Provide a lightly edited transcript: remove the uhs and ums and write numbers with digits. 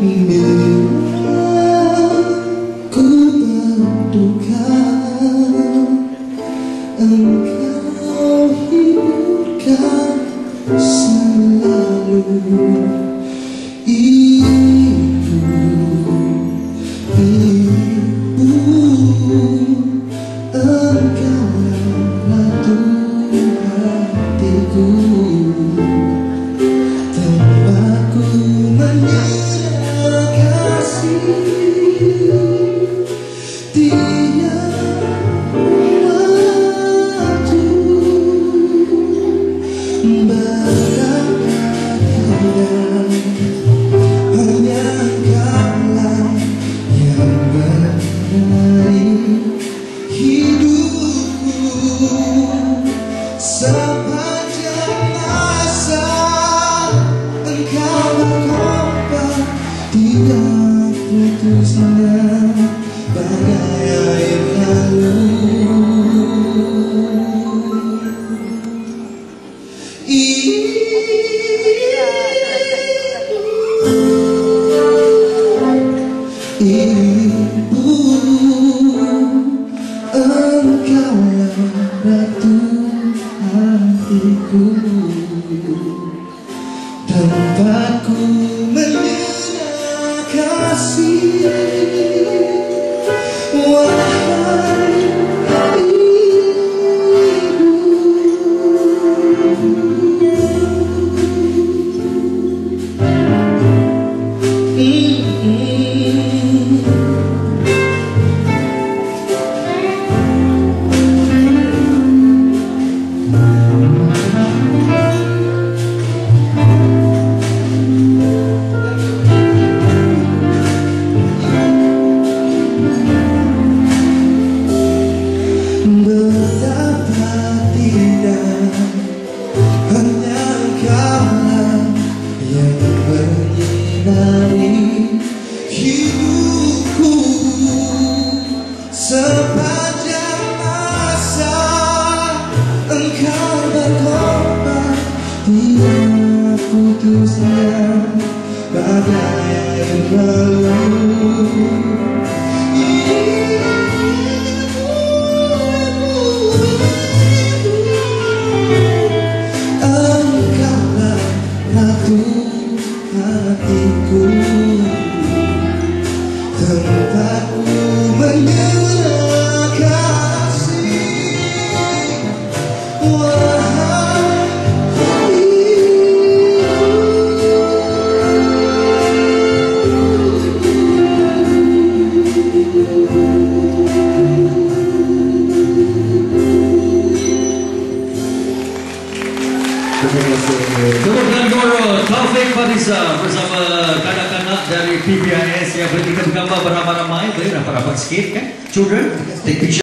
Bila ku berduka, engkau hiburkan selalu. Ibu, engkaulah ratu hatiku, tempatku menyerah kasih. Tiap waktu berapa hanya engkaulah yang menemani hidupku sepanjang masa. Engkau berkobar, tidak putusnya bagai air lalu. Ibu, engkaulah ratu hatiku, tempatku menyerah kasih. Wahai betapa tidak hanya engkaulah yang menyinari hidupku sepanjang masa. Engkau berkobar, tidak putusnya bagai air lalu. Hatiku, tempatku menyerah kasih. Wahai Tepuk tangan Taufik Fadisa bersama kanak-kanak dari PBIS yang bertiga gambar beramai-ramai, boleh rapat-rapat sikit kan? Children, take picture.